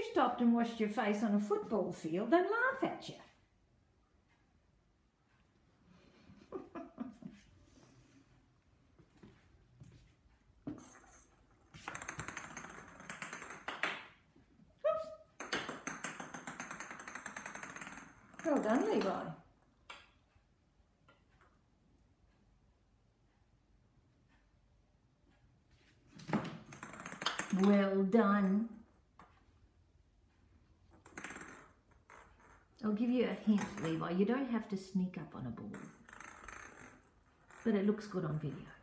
you've stopped and washed your face on a football field, they'll laugh at you. Well done, Levi. Well done. I'll give you a hint, Levi. You don't have to sneak up on a ball. But it looks good on video.